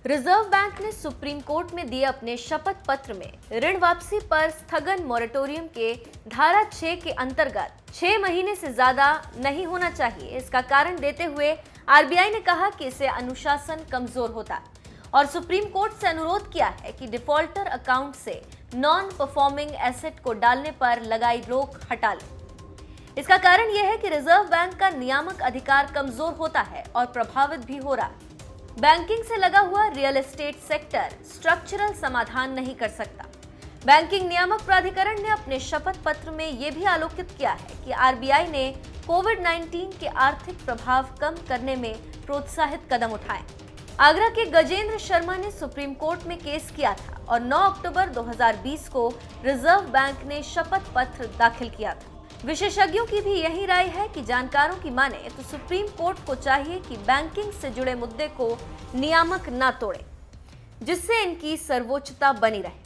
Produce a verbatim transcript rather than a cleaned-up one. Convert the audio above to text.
Reserve bank ने supreme court में दिए अपने शपथ पत्र में ऋण वापसी पर स्थगन मोरेटोरियम के धारा छह के अंतर्गत छह महीने से ज्यादा नहीं होना चाहिए। इसका कारण देते हुए आरबीआई ने कहा कि इससे अनुशासन कमजोर होता है और सुप्रीम कोर्ट से अनुरोध किया है कि डिफॉल्टर अकाउंट से नॉन परफॉर्मिंग एसेट को डालने पर लगाई रोक हटा ले। इसका कारण यह है कि रिजर्व बैंक का नियामक अधिकार कमजोर होता है और प्रभावित भी हो रहा है। बैंकिंग से लगा हुआ रियल एस्टेट सेक्टर स्ट्रक्चरल समाधान नहीं कर सकता। बैंकिंग नियामक प्राधिकरण ने अपने शपथ पत्र में यह भी आलोकित किया है कि आरबीआई ने कोविड उन्नीस के आर्थिक प्रभाव कम करने में प्रोत्साहित कदम उठाए। आगरा के गजेंद्र शर्मा ने सुप्रीम कोर्ट में केस किया था और नौ अक्टूबर दो हज़ार बीस को रिजर्व बैंक ने शपथ पत्र दाखिल किया था। विशेषज्ञों की भी यही राय है कि जानकारों की माने तो सुप्रीम कोर्ट को चाहिए कि बैंकिंग से जुड़े मुद्दे को नियामक न तोड़े, जिससे इनकी सर्वोच्चता बनी रहे।